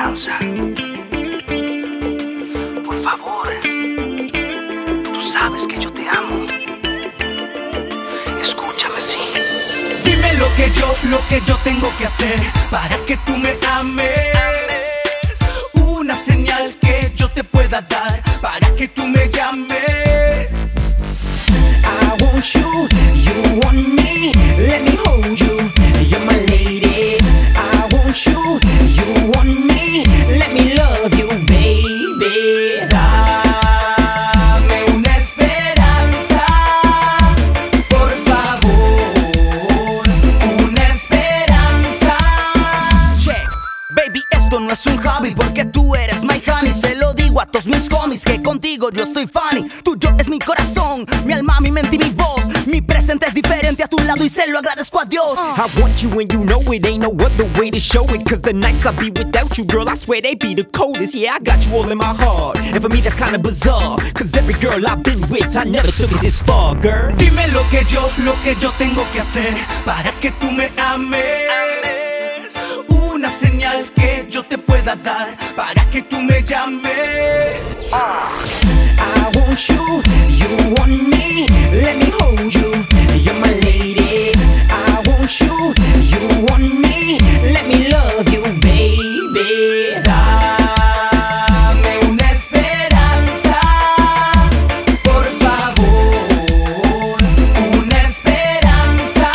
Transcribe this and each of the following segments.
esperanza. Por favor, tú sabes que yo te amo. Escúchame, sí. Dime lo que yo tengo que hacer para que tú me ames. Una señal que yo te pueda dar para que tú me llames. I want you, you want me. Let me hold you, you're my lady. I want you, you want me. Let me love you, baby. Dame una esperanza, por favor, una esperanza. Che, baby, esto no es un hobby porque tú eres my honey. Se lo digo a todos mis homies que contigo yo estoy funny. Tuyo es mi corazón, mi alma, mi mente y mi voz. Mi presente es diferente a tu lado y se lo agradezco a Dios. I want you and you know it, ain't no other way to show it. Cause the nights I be without you, girl, I swear they be the coldest. Yeah, I got you all in my heart, and for me that's kinda bizarre. Cause every girl I've been with, I never took it this far, girl. Dime lo que yo tengo que hacer para que tú me ames. Una señal que yo te pueda dar para que tú me llames. I want you, you want me. Let me hold you, you're my lady. I want you, you want me. Let me love you, baby. Dame una esperanza, por favor, una esperanza.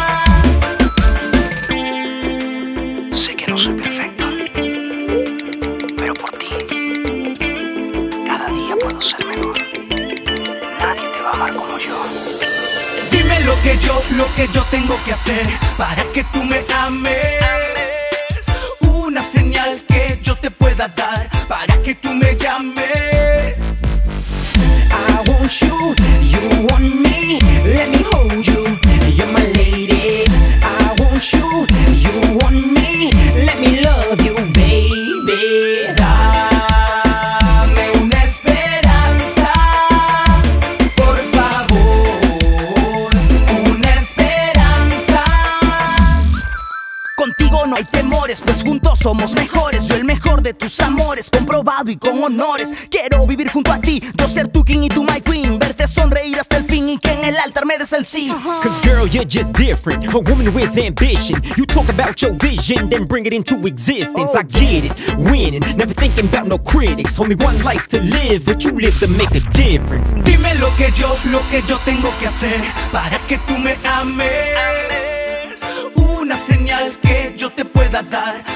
Sé que no soy perfecto, pero por ti cada día puedo ser mejor. Nadie te va a amar como yo. Dime lo que yo tengo que hacer para que tú me ames. Una señal que yo te pueda dar para que tú me llames. I want you, you want me. Let me hold you, you're my lady. I want you, you want me. Let me love you, baby. Dame una esperanza, por favor, una esperanza. Contigo no hay temores, pues juntos somos mejores. Yo el mejor de tus amores, comprobado y con honores. Quiero vivir junto a ti, yo ser tu king y tú my queen. Verte sonreír hasta el fin y que en el altar me des el sí. Cause girl, you're just different, a woman with ambition. You talk about your vision, then bring it into existence. I get it, winning, never thinking about no critics. Only one life to live, but you live to make a difference. Dime lo que yo tengo que hacer para que tú me ames. Una señal que yo te pueda dar